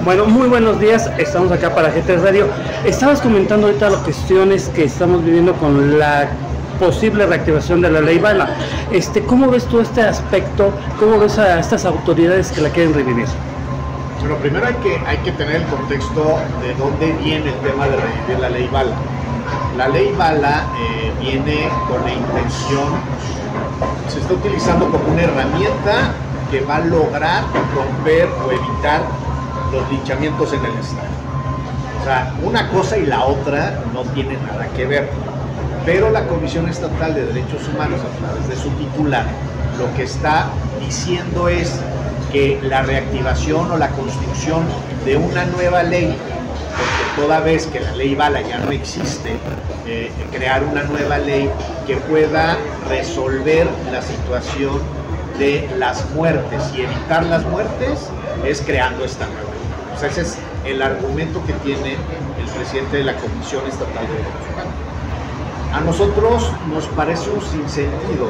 Bueno, muy buenos días, estamos acá para GT Radio. Estabas comentando ahorita las cuestiones que estamos viviendo con la posible reactivación de la ley Bala. ¿Cómo ves tú este aspecto? ¿Cómo ves a estas autoridades que la quieren revivir? Bueno, primero hay que tener el contexto de dónde viene el tema de revivir la ley Bala. La ley Bala viene con la intención, se está utilizando como una herramienta que va a lograr romper o evitar los linchamientos en el Estado. O sea, una cosa y la otra no tienen nada que ver. Pero la Comisión Estatal de Derechos Humanos, a través de su titular, lo que está diciendo es que la reactivación o la construcción de una nueva ley, porque toda vez que la ley Bala ya no existe, crear una nueva ley que pueda resolver la situación de las muertes y evitar las muertes, es creando esta nueva ley. O sea, ese es el argumento que tiene el presidente de la Comisión Estatal de Derechos Humanos. A nosotros nos parece un sinsentido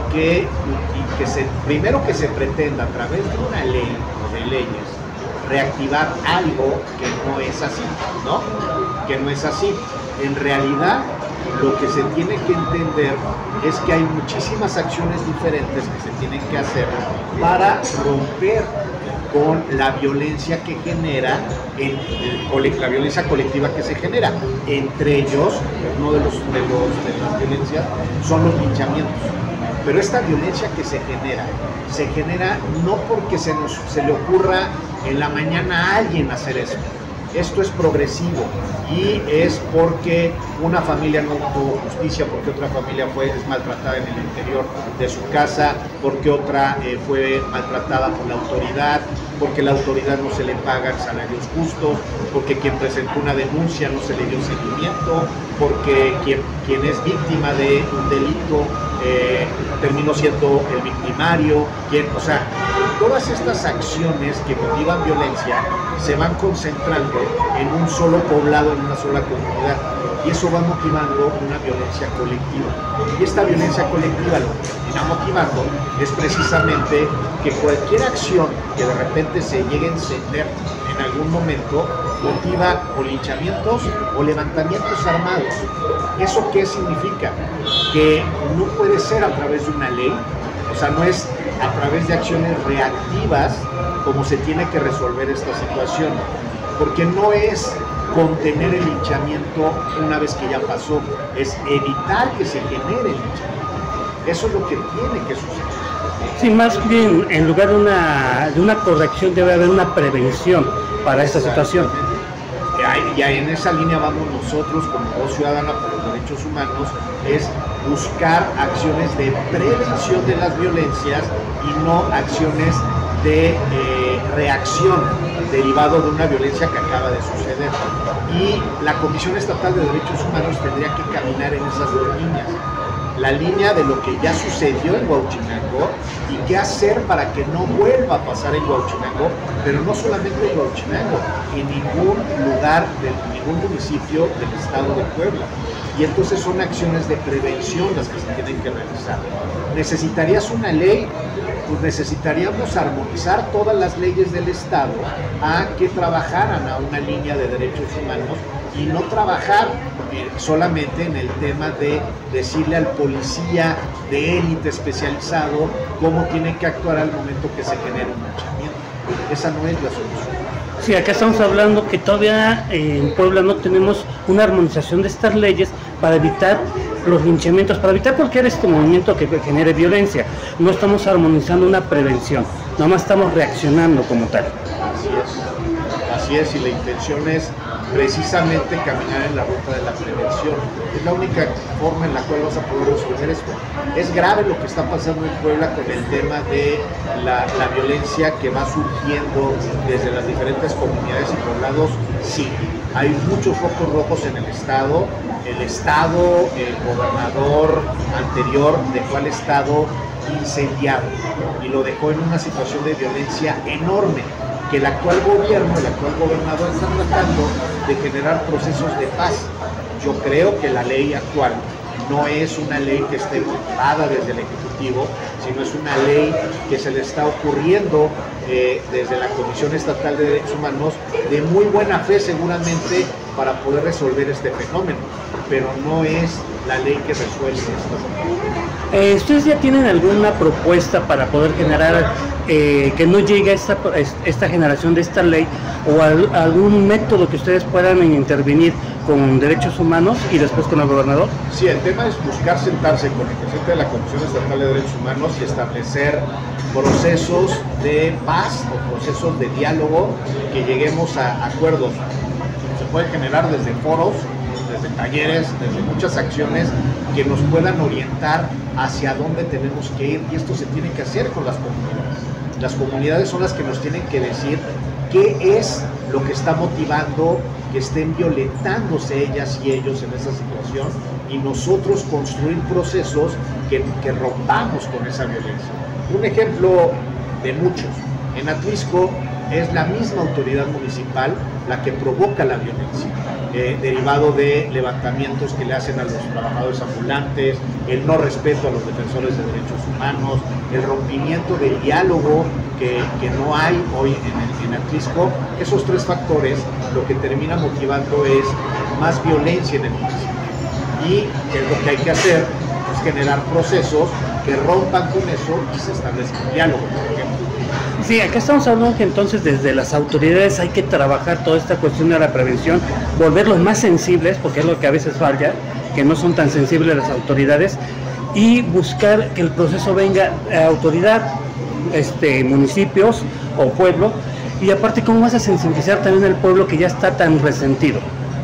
primero que se pretenda a través de una ley o de leyes reactivar algo que no es así, ¿no? Que no es así. En realidad, lo que se tiene que entender es que hay muchísimas acciones diferentes que se tienen que hacer para romper con la violencia que genera, la violencia colectiva que se genera. Entre ellos, uno de las violencias son los linchamientos. Pero esta violencia que se genera no porque se le ocurra en la mañana a alguien hacer eso. Esto es progresivo y es porque una familia no obtuvo justicia, porque otra familia es maltratada en el interior de su casa, porque otra fue maltratada por la autoridad, porque la autoridad no se le pagan salarios justos, porque quien presentó una denuncia no se le dio seguimiento, porque quien es víctima de un delito terminó siendo el victimario, o sea, todas estas acciones que motivan violencia se van concentrando en un solo poblado, en una sola comunidad, y eso va motivando una violencia colectiva. Y esta violencia colectiva lo que termina motivando es precisamente que cualquier acción que de repente se llegue a encender en algún momento motiva o linchamientos o levantamientos armados. ¿Eso qué significa? Que no puede ser a través de una ley, o sea, no es a través de acciones reactivas como se tiene que resolver esta situación, porque no es contener el linchamiento una vez que ya pasó, es evitar que se genere el linchamiento. Eso es lo que tiene que suceder. Sí, más bien, en lugar de una corrección debe haber una prevención para esta situación. Ya en esa línea vamos nosotros como Voz Ciudadana por los Derechos Humanos, es buscar acciones de prevención de las violencias y no acciones de reacción derivado de una violencia que acaba de suceder. Y la Comisión Estatal de Derechos Humanos tendría que caminar en esas dos líneas. La línea de lo que ya sucedió en Huauchinango y qué hacer para que no vuelva a pasar en Huauchinango, pero no solamente en Huauchinango, en ningún lugar, en ningún municipio del estado de Puebla. Y entonces son acciones de prevención las que se tienen que realizar. ¿Necesitarías una ley? Pues necesitaríamos armonizar todas las leyes del Estado a que trabajaran a una línea de derechos humanos y no trabajar solamente en el tema de decirle al policía de élite especializado cómo tiene que actuar al momento que se genere un linchamiento. Esa no es la solución. Sí, acá estamos hablando que todavía en Puebla no tenemos una armonización de estas leyes para evitar los linchamientos, para evitar cualquier movimiento que genere violencia. No estamos armonizando una prevención, nada más estamos reaccionando como tal. Así es, y la intención es precisamente caminar en la ruta de la prevención. Es la única forma en la cual vas a poder resolver esto. Es grave lo que está pasando en Puebla con el tema de la violencia que va surgiendo desde las diferentes comunidades y poblados. Sí, hay muchos focos rojos en el Estado. El gobernador anterior dejó al Estado incendiado y lo dejó en una situación de violencia enorme, que el actual gobierno, el actual gobernador está tratando de generar procesos de paz. Yo creo que la ley actual no es una ley que esté motivada desde el Ejecutivo, sino es una ley que se le está ocurriendo desde la Comisión Estatal de Derechos Humanos de muy buena fe seguramente para poder resolver este fenómeno, pero no es la ley que resuelve esto. ¿Ustedes ya tienen alguna propuesta para poder generar que no llegue esta generación de esta ley, o algún método que ustedes puedan intervenir con derechos humanos y después con el gobernador? Sí, el tema es buscar sentarse con el presidente de la Comisión Estatal de Derechos Humanos y establecer procesos de paz o procesos de diálogo, que lleguemos a acuerdos. Se puede generar desde foros, desde talleres, desde muchas acciones que nos puedan orientar hacia dónde tenemos que ir, y esto se tiene que hacer con las comunidades. Las comunidades son las que nos tienen que decir qué es lo que está motivando que estén violentándose ellas y ellos en esa situación, y nosotros construir procesos que rompamos con esa violencia. Un ejemplo de muchos: en Atlisco es la misma autoridad municipal la que provoca la violencia, derivado de levantamientos que le hacen a los trabajadores ambulantes, el no respeto a los defensores de derechos humanos, el rompimiento del diálogo que no hay hoy en Atlisco. Esos tres factores lo que termina motivando es más violencia en el municipio, y lo que hay que hacer es generar procesos que rompan con eso y se establezca un diálogo, por ejemplo. Sí, acá estamos hablando que entonces desde las autoridades hay que trabajar toda esta cuestión de la prevención, volverlos más sensibles, porque es lo que a veces falla, que no son tan sensibles las autoridades, y buscar que el proceso venga a autoridad, municipios o pueblo, y aparte, ¿cómo vas a sensibilizar también al pueblo que ya está tan resentido?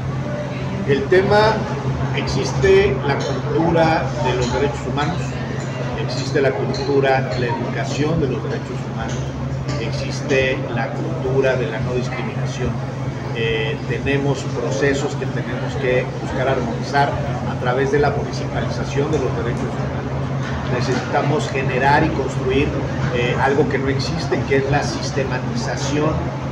El tema: existe la cultura de los derechos humanos, existe la cultura de la educación de los derechos humanos, existe la cultura de la no discriminación. Tenemos procesos que tenemos que buscar armonizar a través de la municipalización de los derechos humanos. Necesitamos generar y construir algo que no existe, que es la sistematización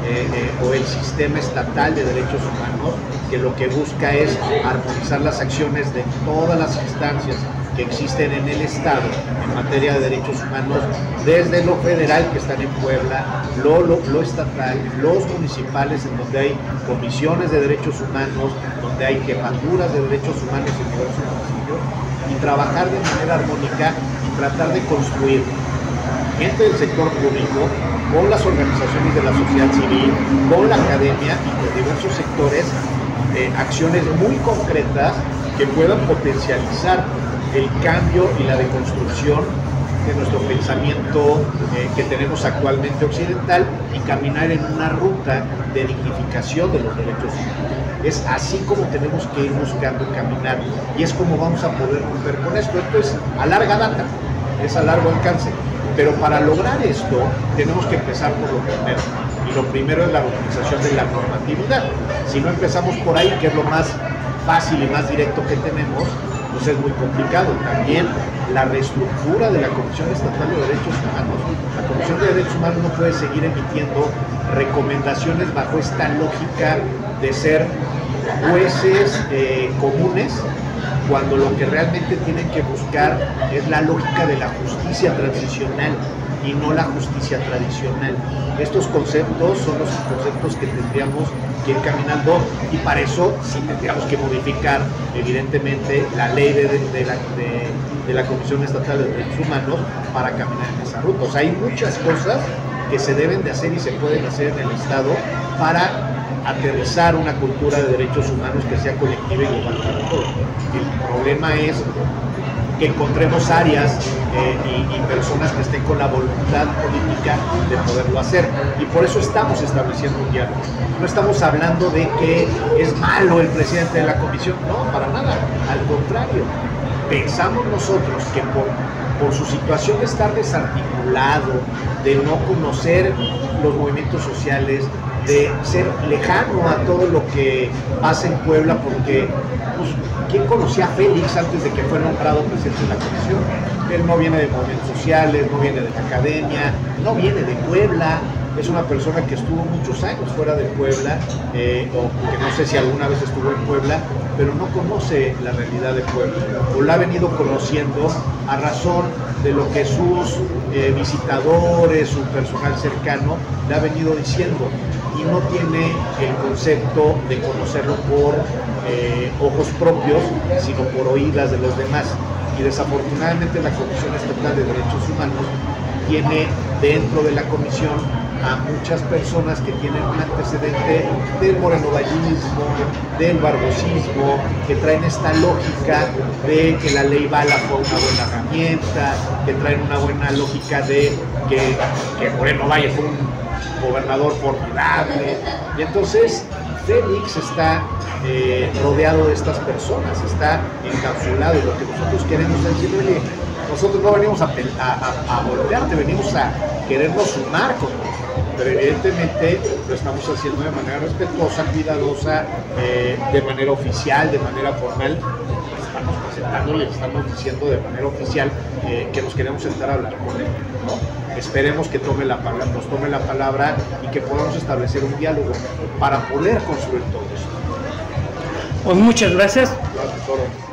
o el sistema estatal de derechos humanos, que lo que busca es armonizar las acciones de todas las instancias que existen en el Estado en materia de derechos humanos, desde lo federal, que están en Puebla, lo estatal, los municipales, en donde hay comisiones de derechos humanos, donde hay jefaturas de derechos humanos en diversos municipios, y trabajar de manera armónica y tratar de construir gente del sector público con las organizaciones de la sociedad civil, con la academia y con diversos sectores, acciones muy concretas que puedan potencializar el cambio y la deconstrucción de nuestro pensamiento que tenemos actualmente occidental, y caminar en una ruta de dignificación de los derechos humanos. Es así como tenemos que ir buscando caminar, y es como vamos a poder romper con esto. Esto es a larga data, es a largo alcance, pero para lograr esto tenemos que empezar por lo primero, y lo primero es la organización de la normatividad. Si no empezamos por ahí, que es lo más fácil y más directo que tenemos, pues es muy complicado. También la reestructura de la Comisión Estatal de Derechos Humanos. La Comisión de Derechos Humanos no puede seguir emitiendo recomendaciones bajo esta lógica de ser jueces comunes, cuando lo que realmente tienen que buscar es la lógica de la justicia transicional y no la justicia tradicional. Estos conceptos son los conceptos que tendríamos que ir caminando, y para eso sí tendríamos que modificar evidentemente la ley de la Comisión Estatal de Derechos Humanos para caminar en esa ruta. O sea, hay muchas cosas que se deben de hacer y se pueden hacer en el Estado para aterrizar una cultura de derechos humanos que sea colectiva y global para todos. El problema es que encontremos áreas y personas que estén con la voluntad política de poderlo hacer, y por eso estamos estableciendo un diálogo. No estamos hablando de que es malo el presidente de la comisión, no, para nada, al contrario. Pensamos nosotros que por su situación de estar desarticulado, de no conocer los movimientos sociales, de ser lejano a todo lo que pasa en Puebla, porque pues, ¿quién conocía a Félix antes de que fue nombrado presidente de la comisión? Él no viene de movimientos sociales, no viene de la academia, no viene de Puebla, es una persona que estuvo muchos años fuera de Puebla, o que no sé si alguna vez estuvo en Puebla, pero no conoce la realidad de Puebla, o la ha venido conociendo a razón de lo que sus visitadores, su personal cercano le ha venido diciendo, y no tiene el concepto de conocerlo por ojos propios, sino por oídas de los demás. Y desafortunadamente la Comisión Estatal de Derechos Humanos tiene dentro de la comisión a muchas personas que tienen un antecedente del morenovallismo, del barbosismo, que traen esta lógica de que la ley Bala fue una buena herramienta, que traen una buena lógica de que Moreno Valle fue un gobernador formidable. Y entonces Félix está rodeado de estas personas, está encapsulado, y lo que nosotros queremos es decirle, nosotros no venimos a golpearte, venimos a querernos sumar con él, pero evidentemente lo estamos haciendo de manera respetuosa, cuidadosa, de manera oficial, de manera formal. Estamos presentándole, estamos diciendo de manera oficial que nos queremos sentar a hablar con él, ¿no? Esperemos que nos tome la palabra y que podamos establecer un diálogo para poder construir todo esto. Pues muchas gracias. Gracias, Toro.